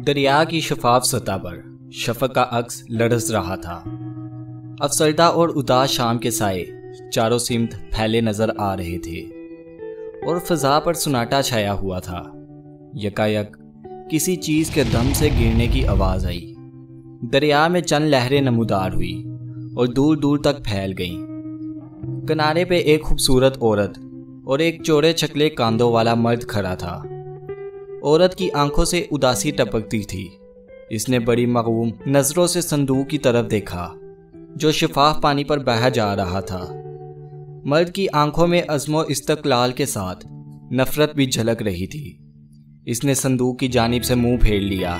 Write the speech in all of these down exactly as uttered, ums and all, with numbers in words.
دریا کی شفاف سطح پر شفق کا عکس لرز رہا تھا۔ افسردہ اور اداس شام کے سائے چاروں سمت پھیلے نظر آ رہے تھے اور فضا پر سناٹا چھایا ہوا تھا۔ یکایک کسی چیز کے دم سے گرنے کی آواز آئی۔ دریا میں چند لہریں نمودار ہوئی اور دور دور تک پھیل گئیں۔ کنارے پہ ایک خوبصورت عورت اور ایک چوڑے چکلے کاندوں والا مرد کھڑا تھا۔ عورت کی آنکھوں سے اداسی ٹپکتی تھی۔ اس نے بڑی مغموم نظروں سے صندوق کی طرف دیکھا جو شفاف پانی پر بہہ جا رہا تھا۔ مرد کی آنکھوں میں عزم و استقلال کے ساتھ نفرت بھی جھلک رہی تھی۔ اس نے صندوق کی جانب سے منہ پھیر لیا۔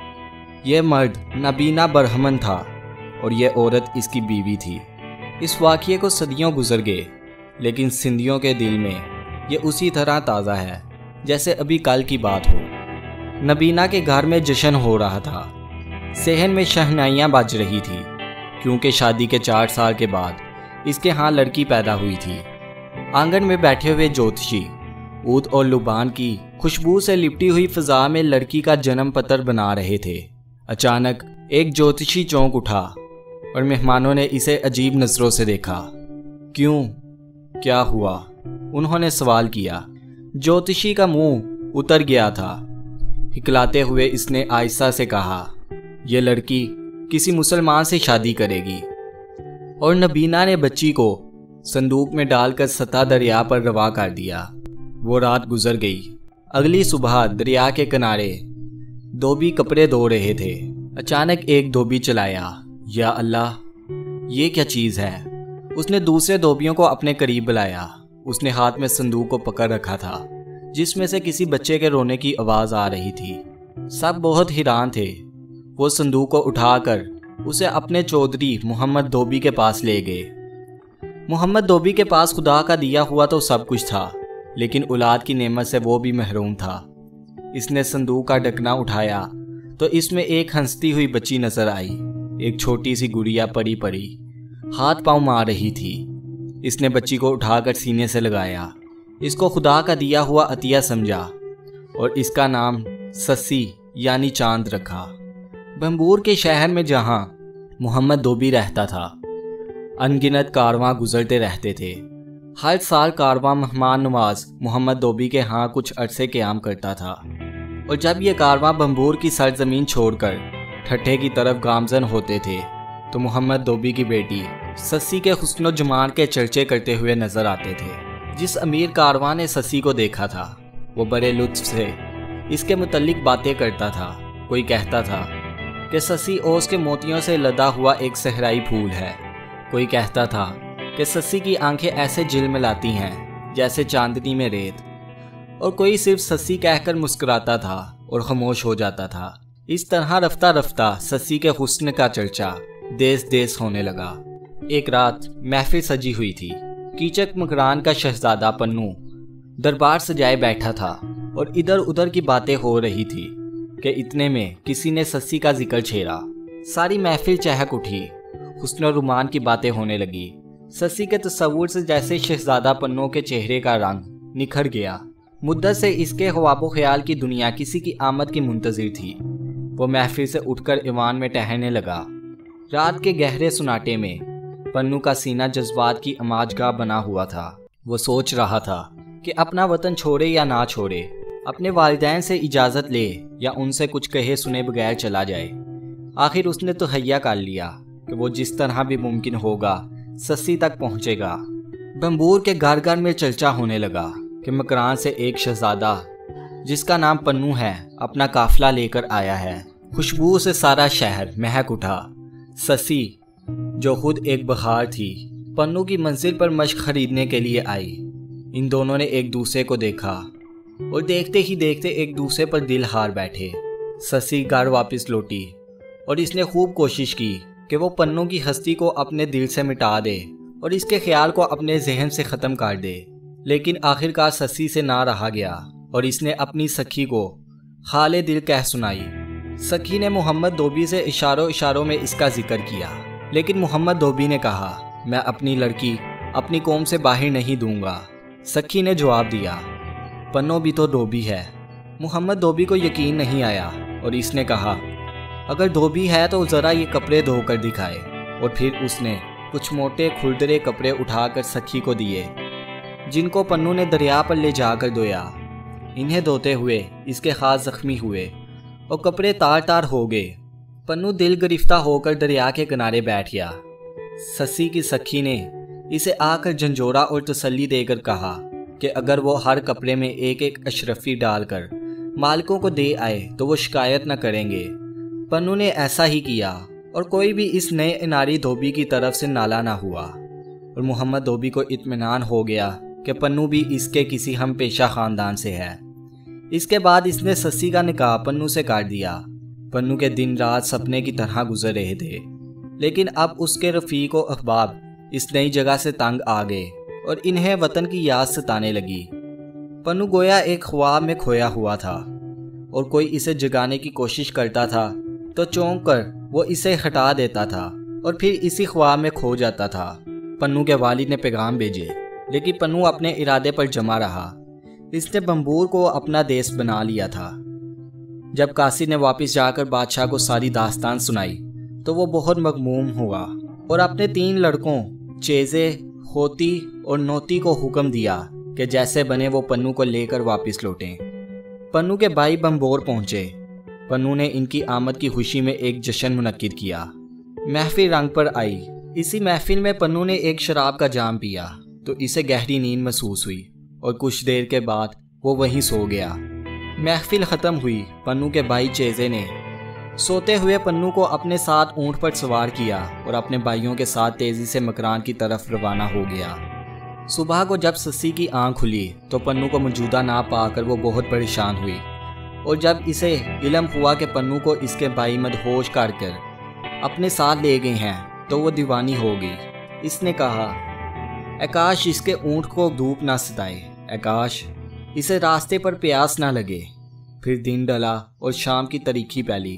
یہ مرد نابینا برہمن تھا اور یہ عورت اس کی بیوی تھی۔ اس واقعے کو صدیوں گزر گئے، لیکن سندھیوں کے دل میں یہ اسی طرح تازہ ہے جیسے ابھی کل کی بات ہو۔ نبینا کے گھر میں جشن ہو رہا تھا۔ صحن میں شہنائیاں بج رہی تھی کیونکہ شادی کے چار سال کے بعد اس کے ہاں لڑکی پیدا ہوئی تھی۔ آنگن میں بیٹھے ہوئے جوتشی اود اور لبان کی خوشبو سے لپٹی ہوئی فضا میں لڑکی کا جنم پتر بنا رہے تھے۔ اچانک ایک جوتشی چونک اٹھا اور مہمانوں نے اسے عجیب نظروں سے دیکھا۔ کیوں؟ کیا ہوا؟ انہوں نے سوال کیا۔ جوتشی کا منہ اتر گیا تھا۔ ہکلاتے ہوئے اس نے آہستہ سے کہا، یہ لڑکی کسی مسلمان سے شادی کرے گی۔ اور نبینا نے بچی کو صندوق میں ڈال کر سطح دریا پر رواں کر دیا۔ وہ رات گزر گئی۔ اگلی صبح دریا کے کنارے دھوبی کپڑے دھو رہے تھے۔ اچانک ایک دھوبی چلایا، یا اللہ، یہ کیا چیز ہے؟ اس نے دوسرے دھوبیوں کو اپنے قریب بلایا۔ اس نے ہاتھ میں صندوق کو پکڑ رکھا تھا جس میں سے کسی بچے کے رونے کی آواز آ رہی تھی۔ سب بہت حیران تھے۔ وہ صندوق کو اٹھا کر اسے اپنے چودھری محمد دھوبی کے پاس لے گئے۔ محمد دھوبی کے پاس خدا کا دیا ہوا تو سب کچھ تھا، لیکن اولاد کی نعمت سے وہ بھی محروم تھا۔ اس نے صندوق کا ڈھکنا اٹھایا تو اس میں ایک ہنستی ہوئی بچی نظر آئی۔ ایک چھوٹی سی گڑیا پڑی پڑی ہاتھ پاؤں مار رہی تھی۔ اس نے بچی کو اٹھا کر سینے سے لگایا، اس کو خدا کا دیا ہوا عطیہ سمجھا اور اس کا نام سسی یعنی چاند رکھا۔ بمبور کے شہر میں جہاں محمد دھوبی رہتا تھا، ان گنت کارواں گزرتے رہتے تھے۔ ہر سال کارواں مہمان نواز محمد دھوبی کے ہاں کچھ عرصے قیام کرتا تھا، اور جب یہ کارواں بمبور کی سرزمین چھوڑ کر ٹھٹھے کی طرف گامزن ہوتے تھے تو محمد دھوبی کی بیٹی سسی کے حسن و جمال کے چرچے کرتے ہوئے نظر آتے تھے۔ جس امیر کارواں نے سسی کو دیکھا تھا وہ بڑے لطف سے اس کے متعلق باتیں کرتا تھا۔ کوئی کہتا تھا کہ سسی اوس کے موتیوں سے لدا ہوا ایک صحرائی پھول ہے۔ کوئی کہتا تھا کہ سسی کی آنکھیں ایسے جھلملاتی ہیں جیسے چاندنی میں ریت، اور کوئی صرف سسی کہہ کر مسکراتا تھا اور خاموش ہو جاتا تھا۔ اس طرح رفتہ رفتہ سسی کے حسن کا چرچا دیس دیس ہونے لگا۔ ایک رات محفل سجی ہوئی تھی۔ کیچک مکران کا شہزادہ پنو دربار سجائے بیٹھا تھا اور ادھر ادھر کی باتیں ہو رہی تھی کہ اتنے میں کسی نے سسی کا ذکر چھیڑا۔ ساری محفل چہک اٹھی، حسن و رومان کی باتیں ہونے لگی۔ سسی کے تصور سے جیسے شہزادہ پنو کے چہرے کا رنگ نکھر گیا۔ مدت سے اس کے خواب و خیال کی دنیا کسی کی آمد کی منتظر تھی۔ وہ محفل سے اٹھ کر ایوان میں ٹہلنے لگا۔ رات کے گہرے سناٹے میں پنو کا سینہ جذبات کی اماج گاہ بنا ہوا تھا۔ وہ سوچ رہا تھا کہ اپنا وطن چھوڑے یا نہ چھوڑے، اپنے والدین سے اجازت لے یا ان سے کچھ کہے سنے بغیر چلا جائے۔ آخر اس نے تہیا کر لیا کہ وہ جس طرح بھی ممکن ہوگا سسی تک پہنچے گا۔ بمبور کے گھر گھر میں چرچا ہونے لگا کہ مکران سے ایک شہزادہ جس کا نام پنو ہے اپنا قافلہ لے کر آیا ہے۔ خوشبو سے سارا شہر مہک اٹھا۔ سسی جو خود ایک بہار تھی، پنو کی منزل پر مشق خریدنے کے لیے آئی۔ ان دونوں نے ایک دوسرے کو دیکھا اور دیکھتے ہی دیکھتے ایک دوسرے پر دل ہار بیٹھے۔ سسی گھر واپس لوٹی اور اس نے خوب کوشش کی کہ وہ پنو کی ہستی کو اپنے دل سے مٹا دے اور اس کے خیال کو اپنے ذہن سے ختم کر دے، لیکن آخرکار سسی سے نہ رہا گیا اور اس نے اپنی سکھی کو خالے دل کہہ سنائی۔ سکھی نے محمد دھوبی سے اشاروں اشاروں میں اس کا ذکر کیا، لیکن محمد دھوبی نے کہا، میں اپنی لڑکی اپنی قوم سے باہر نہیں دوں گا۔ سکھی نے جواب دیا، پنو بھی تو دھوبی ہے۔ محمد دھوبی کو یقین نہیں آیا اور اس نے کہا اگر دھوبی ہے تو ذرا یہ کپڑے دھو کر دکھائے، اور پھر اس نے کچھ موٹے کھردرے کپڑے اٹھا کر سکھی کو دیے جن کو پنو نے دریا پر لے جا کر دھویا۔ انہیں دھوتے ہوئے اس کے ہاتھ زخمی ہوئے اور کپڑے تار تار ہو گئے۔ پنو دل گرفتہ ہو کر دریا کے کنارے بیٹھ گیا۔ سسی کی سکھی نے اسے آ کر جھنجھوڑا اور تسلی دے کر کہا کہ اگر وہ ہر کپڑے میں ایک ایک اشرفی ڈال کر مالکوں کو دے آئے تو وہ شکایت نہ کریں گے۔ پنو نے ایسا ہی کیا اور کوئی بھی اس نئے اناری دھوبی کی طرف سے نالا نہ ہوا، اور محمد دھوبی کو اطمینان ہو گیا کہ پنو بھی اس کے کسی ہم پیشہ خاندان سے ہے۔ اس کے بعد اس نے سسی کا نکاح پنو سے کاٹ دیا۔ پنو کے دن رات سپنے کی طرح گزر رہے تھے، لیکن اب اس کے رفیق و احباب اس نئی جگہ سے تنگ آ گئے اور انہیں وطن کی یاد ستانے لگی۔ پنو گویا ایک خواب میں کھویا ہوا تھا، اور کوئی اسے جگانے کی کوشش کرتا تھا تو چونک کر وہ اسے ہٹا دیتا تھا اور پھر اسی خواب میں کھو جاتا تھا۔ پنو کے والد نے پیغام بھیجے، لیکن پنو اپنے ارادے پر جمع رہا۔ اس نے بمبور کو اپنا دیس بنا لیا تھا۔ جب قاصد نے واپس جا کر بادشاہ کو ساری داستان سنائی تو وہ بہت مغموم ہوا اور اپنے تین لڑکوں چیزے، ہوتی اور نوتی کو حکم دیا کہ جیسے بنے وہ پنو کو لے کر واپس لوٹیں۔ پنو کے بھائی بمبور پہنچے۔ پنو نے ان کی آمد کی خوشی میں ایک جشن منعقد کیا۔ محفل رنگ پر آئی۔ اسی محفل میں پنو نے ایک شراب کا جام پیا تو اسے گہری نیند محسوس ہوئی، اور کچھ دیر کے بعد وہ وہیں سو گیا۔ محفل ختم ہوئی۔ پنو کے بھائی چیزے نے سوتے ہوئے پنو کو اپنے ساتھ اونٹ پر سوار کیا اور اپنے بھائیوں کے ساتھ تیزی سے مکران کی طرف روانہ ہو گیا۔ صبح کو جب سسی کی آنکھ کھلی تو پنو کو موجودہ نہ پا کر وہ بہت پریشان ہوئی، اور جب اسے علم ہوا کہ پنو کو اس کے بھائی مدہوش کر کر اپنے ساتھ لے گئے ہیں تو وہ دیوانی ہو گئی۔ اس نے کہا اے کاش اس کے اونٹ کو دھوپ نہ ستائے، اے کاش اسے راستے پر پیاس نہ لگے۔ پھر دن ڈلا اور شام کی تاریکی پھیلی۔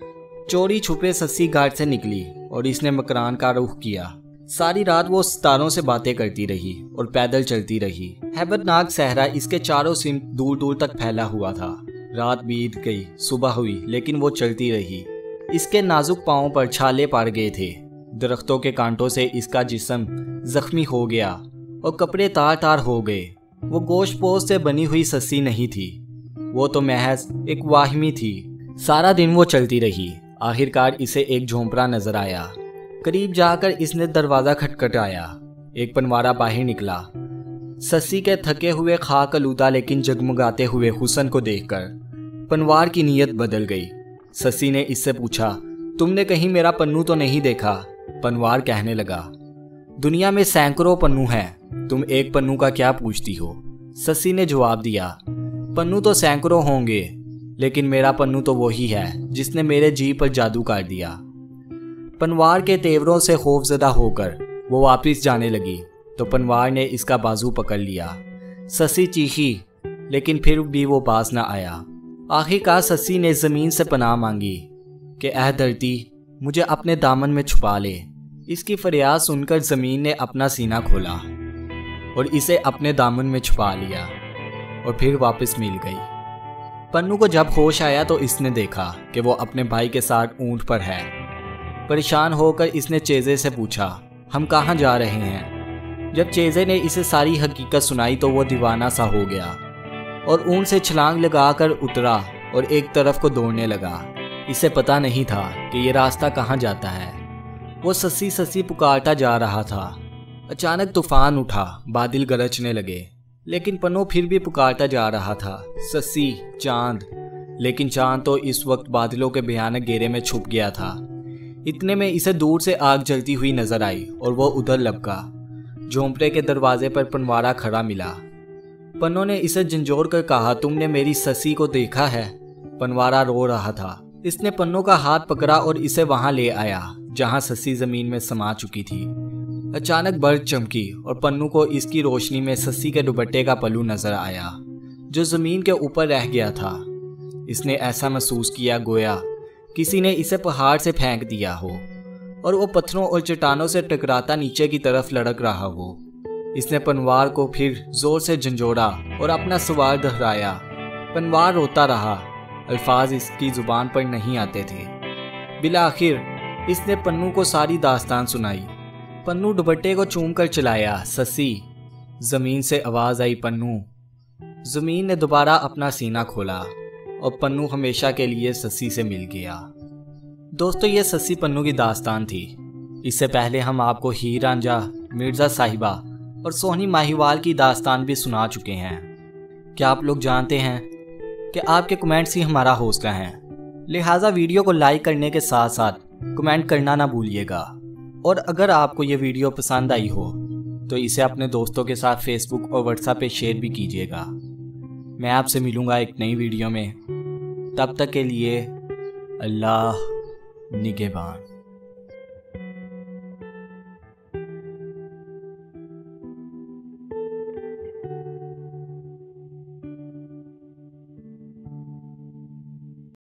چوری چھپے سسی گھر سے نکلی اور اس نے مکران کا رخ کیا۔ ساری رات وہ ستاروں سے باتیں کرتی رہی اور پیدل چلتی رہی۔ ہیبت ناک صحرا اس کے چاروں سمت دور دور تک پھیلا ہوا تھا۔ رات بیت گئی، صبح ہوئی، لیکن وہ چلتی رہی۔ اس کے نازک پاؤں پر چھالے پڑ گئے تھے۔ درختوں کے کانٹوں سے اس کا جسم زخمی ہو گیا اور کپڑے تار تار ہو گئے۔ وہ گوشت پوش سے بنی ہوئی سسی نہیں تھی، وہ تو محض ایک واہمی تھی۔ سارا دن وہ چلتی رہی۔ آخرکار اسے ایک جھونپڑا نظر آیا۔ قریب جا کر اس نے دروازہ کھٹکھٹایا۔ ایک پنوارا باہر نکلا۔ سسی کے تھکے ہوئے خاک آلودہ لیکن جگمگاتے ہوئے حسن کو دیکھ کر پنوار کی نیت بدل گئی۔ سسی نے اس سے پوچھا تم نے کہیں میرا پنو تو نہیں دیکھا؟ پنوار کہنے لگا دنیا میں سینکڑوں پنو ہیں، تم ایک پنو کا کیا پوچھتی ہو؟ سسی نے جواب دیا پنو تو سینکڑوں ہوں گے، لیکن میرا پنو تو وہی ہے جس نے میرے جی پر جادو کر دیا۔ پنوار کے تیوروں سے خوف زدہ ہو کر وہ واپس جانے لگی تو پنوار نے اس کا بازو پکڑ لیا۔ سسی چیخی، لیکن پھر بھی وہ باز نہ آیا۔ آخرکار سسی نے زمین سے پناہ مانگی کہ اے دھرتی مجھے اپنے دامن میں چھپا لے۔ اس کی فریاد سن کر زمین نے اپنا سینہ کھولا اور اسے اپنے دامن میں چھپا لیا اور پھر واپس مل گئی۔ پنو کو جب ہوش آیا تو اس نے دیکھا کہ وہ اپنے بھائی کے ساتھ اونٹ پر ہے۔ پریشان ہو کر اس نے چیزے سے پوچھا ہم کہاں جا رہے ہیں؟ جب چیزے نے اسے ساری حقیقت سنائی تو وہ دیوانہ سا ہو گیا اور اونٹ سے چھلانگ لگا کر اترا اور ایک طرف کو دوڑنے لگا۔ اسے پتا نہیں تھا کہ یہ راستہ کہاں جاتا ہے۔ وہ سسی سسی پکارتا جا رہا تھا۔ اچانک طوفان اٹھا، بادل گرجنے لگے، لیکن پنو پھر بھی پکارتا جا رہا تھا سسی، چاند۔ لیکن چاند تو اس وقت بادلوں کے بھیانک گھیرے میں چھپ گیا تھا۔ اتنے میں اسے دور سے آگ جلتی ہوئی نظر آئی اور وہ ادھر لپکا۔ جھونپڑے کے دروازے پر پنوارا کھڑا ملا۔ پنو نے اسے جھنجھوڑ کر کہا تم نے میری سسی کو دیکھا ہے؟ پنوارا رو رہا تھا۔ اس نے پنو کا ہاتھ پکڑا اور اسے وہاں لے آیا جہاں سسی زمین میں سما چکی تھی۔ اچانک برق چمکی اور پنو کو اس کی روشنی میں سسی کے دوپٹے کا پلو نظر آیا جو زمین کے اوپر رہ گیا تھا۔ اس نے ایسا محسوس کیا گویا کسی نے اسے پہاڑ سے پھینک دیا ہو اور وہ پتھروں اور چٹانوں سے ٹکراتا نیچے کی طرف لڑک رہا ہو۔ اس نے پنوار کو پھر زور سے جھنجھوڑا اور اپنا سوال دہرایا۔ پنوار روتا رہا۔ الفاظ اس کی زبان پر نہیں آتے تھے۔ بالآخر اس نے پنو کو ساری داستان سنائی۔ پنو دوپٹے کو چوم کر چلایا، سسی۔ زمین سے آواز آئی، پنو۔ زمین نے دوبارہ اپنا سینہ کھولا اور پنو ہمیشہ کے لیے سسی سے مل گیا۔ دوستو، یہ سسی پنو کی داستان تھی۔ اس سے پہلے ہم آپ کو ہیر رانجھا، مرزا صاحبہ اور سونی ماہیوال کی داستان بھی سنا چکے ہیں۔ کیا آپ لوگ جانتے ہیں کہ آپ کے کمنٹس ہی ہمارا حوصلہ ہیں، لہٰذا ویڈیو کو لائک کرنے کے ساتھ ساتھ کمنٹ کرنا نہ بھولیے گا۔ اور اگر آپ کو یہ ویڈیو پسند آئی ہو تو اسے اپنے دوستوں کے ساتھ فیس بک اور واٹس ایپ پہ شیئر بھی کیجیے گا۔ میں آپ سے ملوں گا ایک نئی ویڈیو میں، تب تک کے لیے اللہ نگہبان۔